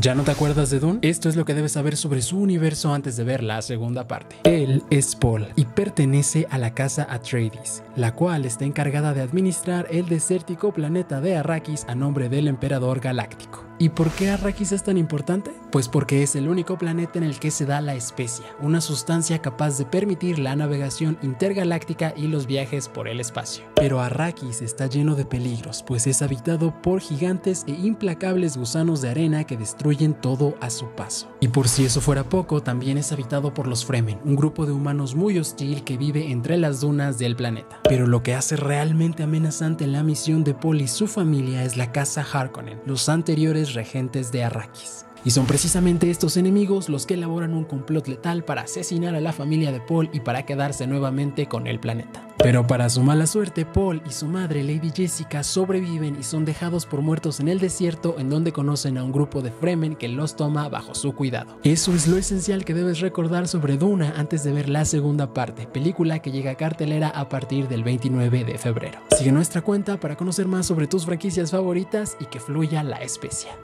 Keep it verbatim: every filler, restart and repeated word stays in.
¿Ya no te acuerdas de Dune? Esto es lo que debes saber sobre su universo antes de ver la segunda parte. Él es Paul y pertenece a la casa Atreides, la cual está encargada de administrar el desértico planeta de Arrakis a nombre del Emperador Galáctico. ¿Y por qué Arrakis es tan importante? Pues porque es el único planeta en el que se da la especia, una sustancia capaz de permitir la navegación intergaláctica y los viajes por el espacio. Pero Arrakis está lleno de peligros, pues es habitado por gigantes e implacables gusanos de arena que destruyen todo a su paso. Y por si eso fuera poco, también es habitado por los Fremen, un grupo de humanos muy hostil que vive entre las dunas del planeta. Pero lo que hace realmente amenazante la misión de Paul y su familia es la casa Harkonnen, los anteriores regentes de Arrakis. Y son precisamente estos enemigos los que elaboran un complot letal para asesinar a la familia de Paul y para quedarse nuevamente con el planeta. Pero para su mala suerte, Paul y su madre Lady Jessica sobreviven y son dejados por muertos en el desierto, en donde conocen a un grupo de Fremen que los toma bajo su cuidado. Eso es lo esencial que debes recordar sobre Duna antes de ver la segunda parte, película que llega a cartelera a partir del veintinueve de febrero. Sigue nuestra cuenta para conocer más sobre tus franquicias favoritas y que fluya la especia.